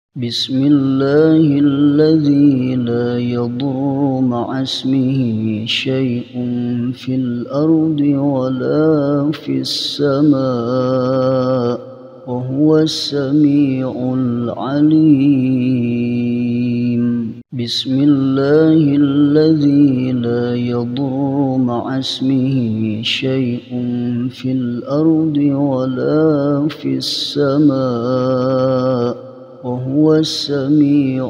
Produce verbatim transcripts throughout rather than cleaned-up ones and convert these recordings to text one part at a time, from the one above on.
بسم الله الذي لا يضر مع اسمه شيء في الأرض ولا في السماء وهو السميع العليم. بسم الله الذي لا يضر مع اسمه شيء في الأرض ولا في السماء وهو السميع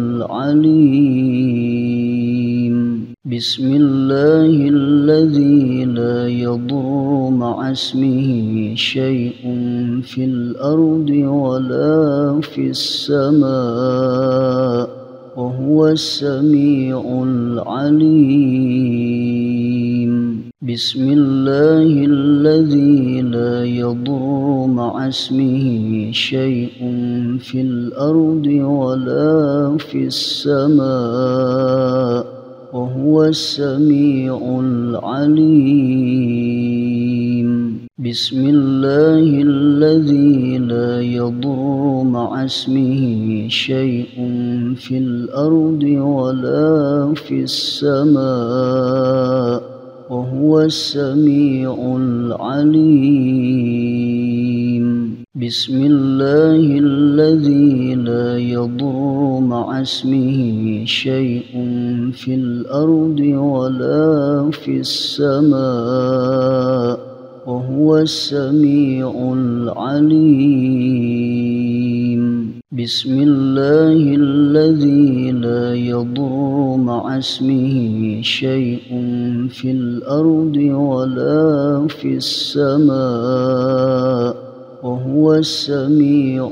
العليم. بسم الله الذي لا يضر مع اسمه شيء في الأرض ولا في السماء وهو السميع العليم. بسم الله الذي لا يضر مع اسمه شيء في الأرض ولا في السماء وهو السميع العليم. بسم الله الذي لا يضر مع اسمه شيء في الأرض ولا في السماء وهو السميع العليم. بسم الله الذي لا يضر مع اسمه شيء في الأرض ولا في السماء وهو السميع العليم. بسم الله الذي لا يضر مع اسمه شيء في الأرض ولا في السماء وهو السميع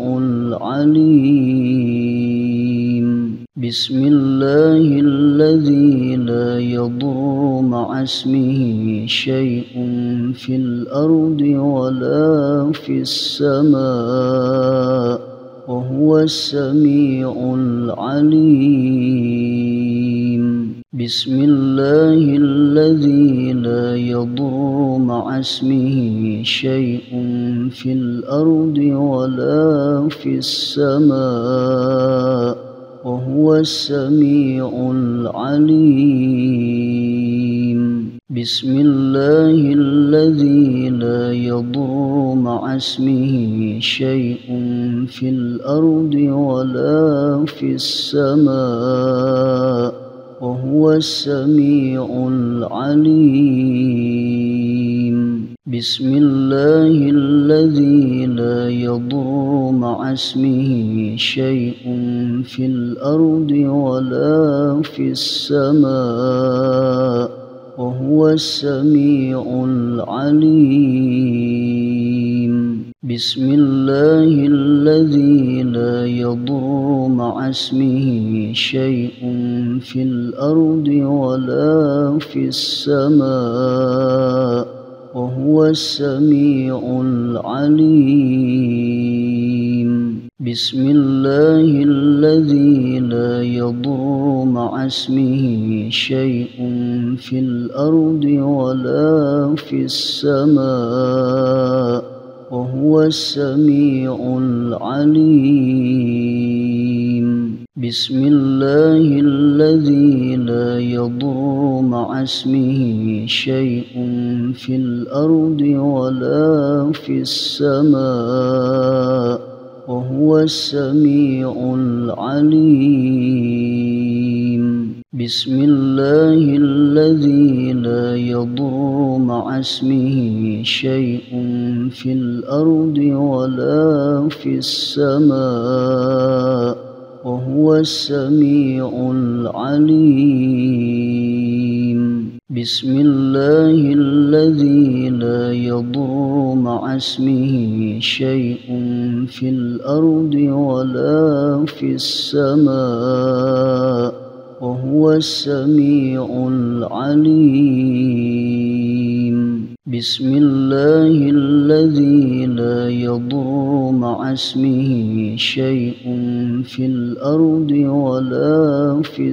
العليم. بسم الله الذي لا يضر مع اسمه شيء في الأرض ولا في السماء وهو السميع العليم. بسم الله الذي لا يضر مع اسمه شيء في الأرض ولا في السماء وهو السميع العليم. بسم الله الذي لا يضر مع اسمه شيء في الأرض ولا في السماء وهو السميع العليم. بسم الله الذي لا يضر مع اسمه شيء في الأرض ولا في السماء وهو السميع العليم. بسم الله الذي لا يضر مع اسمه شيء في الأرض ولا في السماء وهو السميع العليم. بسم الله الذي لا يضر مع اسمه شيء في الأرض ولا في السماء وهو السميع العليم. بسم الله الذي لا يضر مع اسمه شيء في الأرض ولا في السماء وهو السميع العليم. بسم الله الذي لا يضر مع اسمه شيء في الأرض ولا في السماء وهو السميع العليم. بسم الله الذي لا يضر مع اسمه شيء في الأرض ولا في السماء وهو السميع العليم. بسم الله الذي لا يضر مع اسمه شيء في الأرض ولا في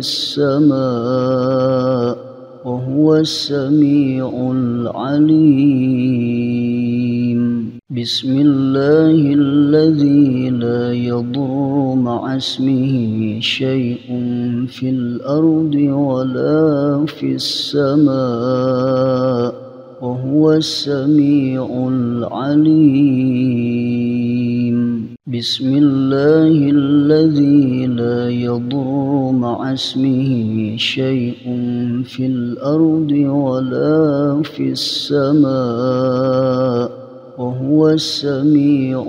السماء وهو السميع العليم. بسم الله الذي لا يضر مع اسمه شيء في الأرض ولا في السماء وهو السميع العليم بسم الله الذي لا يضر مع اسمه شيء في الأرض ولا في السماء وهو السميع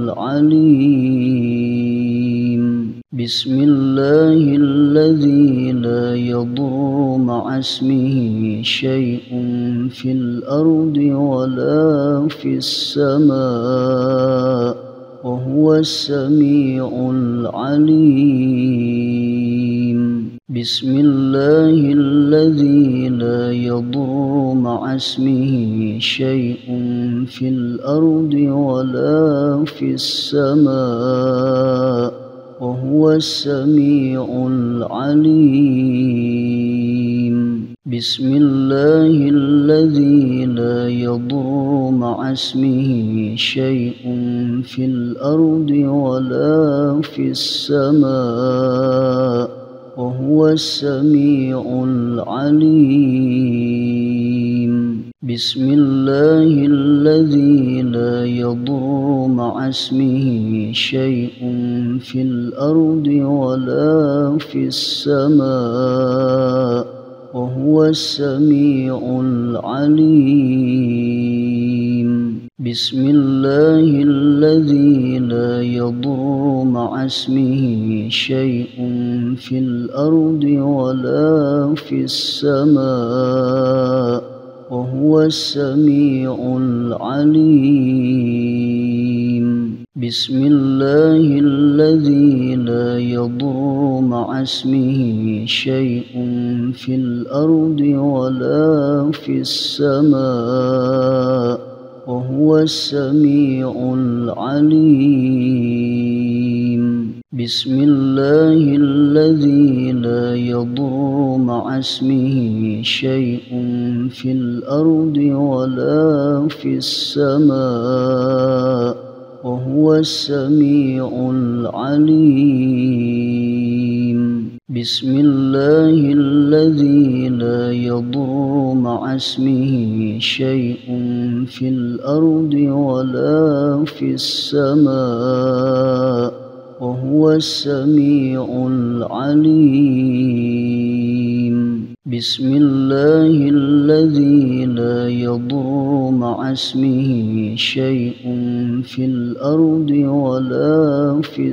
العليم بسم الله الذي لا يضر مع اسمه شيء في الأرض ولا في السماء وهو السميع العليم بسم الله الذي لا يضر مع اسمه شيء في الأرض ولا في السماء وهو السميع العليم بسم الله الذي لا يضر مع اسمه شيء في الأرض ولا في السماء وهو السميع العليم بسم الله الذي لا يضر مع اسمه شيء في الأرض ولا في السماء وهو السميع العليم بسم الله الذي لا يضر مع اسمه شيء في الأرض ولا في السماء وهو السميع العليم بسم الله الذي لا يضر مع اسمه شيء في الأرض ولا في السماء وهو السميع العليم بسم الله الذي لا يضر مع اسمه شيء في الأرض ولا في السماء وهو السميع العليم بسم الله الذي لا يضر مع اسمه شيء في الأرض ولا في السماء وهو السميع العليم بسم الله الذي لا يضر مع اسمه شيء في الأرض ولا في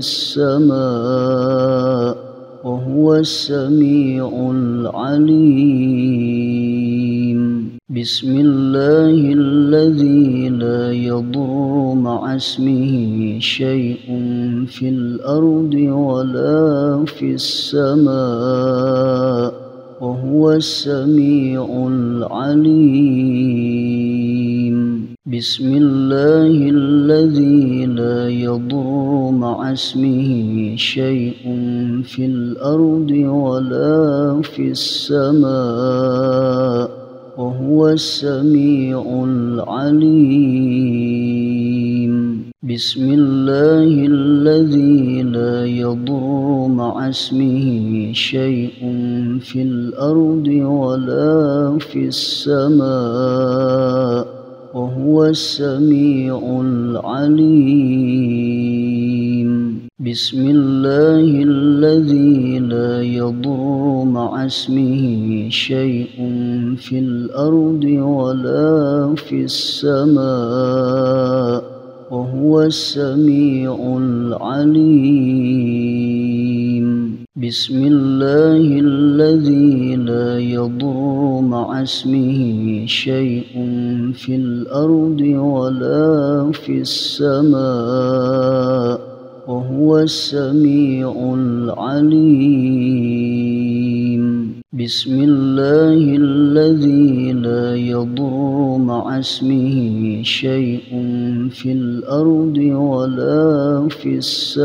السماء وهو السميع العليم بسم الله الذي لا يضر مع اسمه شيء في الأرض ولا في السماء وهو السميع العليم بسم الله الذي لا يضر مع اسمه شيء في الأرض ولا في السماء وهو السميع العليم بسم الله الذي لا يضر مع اسمه شيء في الأرض ولا في السماء وهو السميع العليم بسم الله الذي لا يضر مع اسمه شيء في الأرض ولا في السماء وهو السميع العليم بسم الله الذي لا يضر مع اسمه شيء في الأرض ولا في السماء وهو السميع العليم بسم الله الذي لا يضر مع اسمه شيء في الأرض ولا في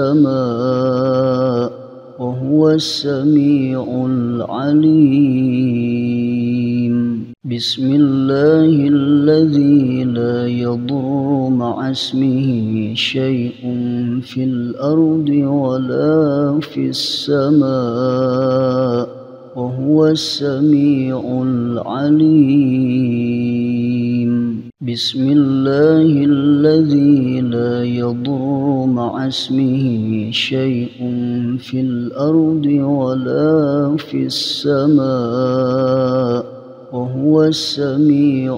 السماء وهو السميع العليم بسم الله الذي لا يضر مع اسمه شيء في الأرض ولا في السماء وهو السميع العليم. بسم الله الذي لا يضر مع اسمه شيء في الأرض ولا في السماء وهو السميع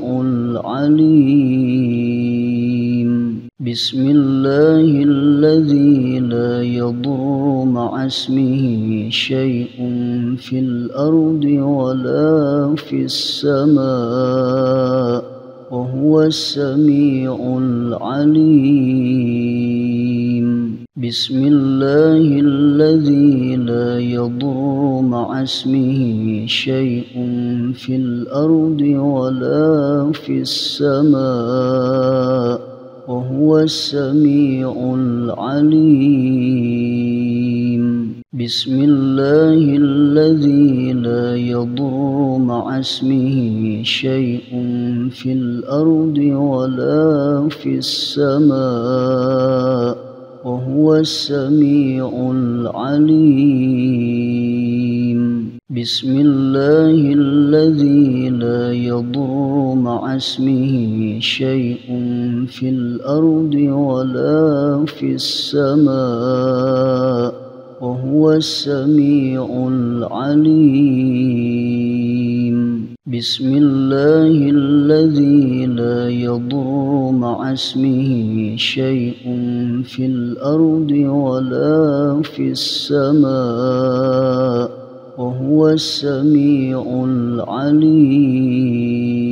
العليم. بسم الله الذي لا يضر مع اسمه شيء في الأرض ولا في السماء وهو السميع العليم. بسم الله الذي لا يضر مع اسمه شيء في الأرض ولا في السماء وهو السميع العليم. بسم الله الذي لا يضر مع اسمه شيء في الأرض ولا في السماء وهو السميع العليم. بسم الله الذي لا يضر مع اسمه شيء في الأرض ولا في السماء وهو السميع العليم. بسم الله الذي لا يضر مع اسمه شيء في الأرض ولا في السماء وهو السميع العليم.